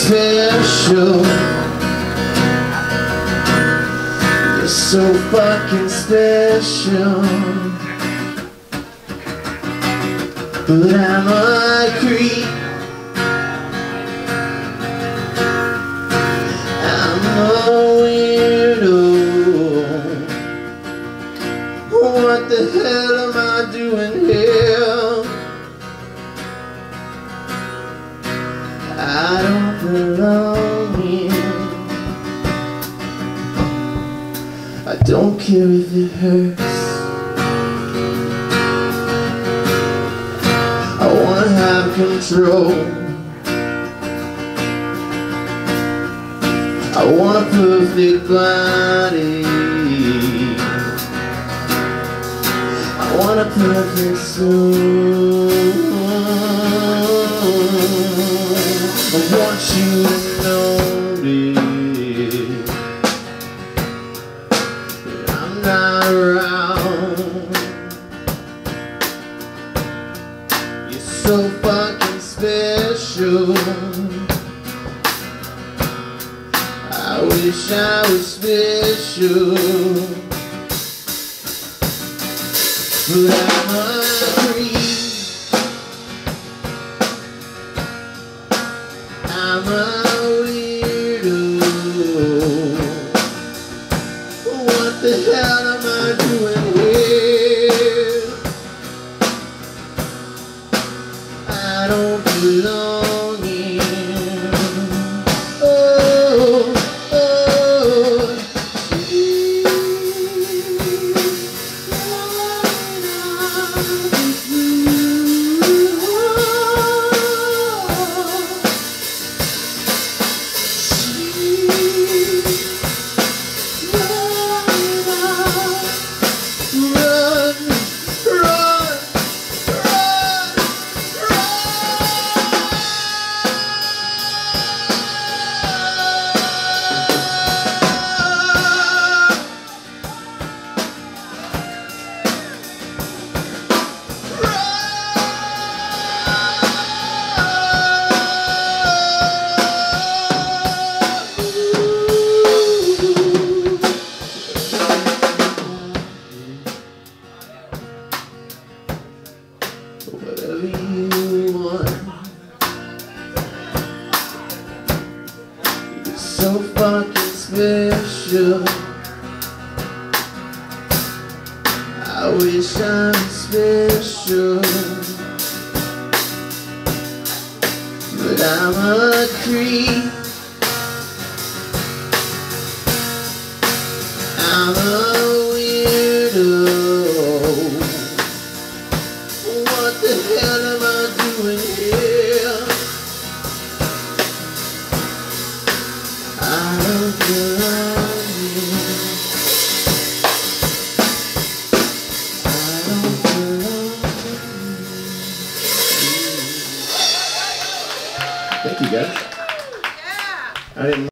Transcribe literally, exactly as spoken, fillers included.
special. You're so fucking special. But I'm a creep. I'm a weirdo. What the hell am I doing here? I don't belong here. I don't care if it hurts. I wanna have control. I want a perfect body. I want a perfect soul. I want you to notice that I'm not around. You're so fucking special. I wish I was special, but I'm a creep. I'm a weirdo. What the hell am I doing here? I don't belong here. Oh, oh, she's whatever you want. You're so fucking special. I wish I was special, but I'm a creep. I'm a weirdo. What the hell am I doing here? I don't belong here. I don't belong here. Thank you guys. I didn't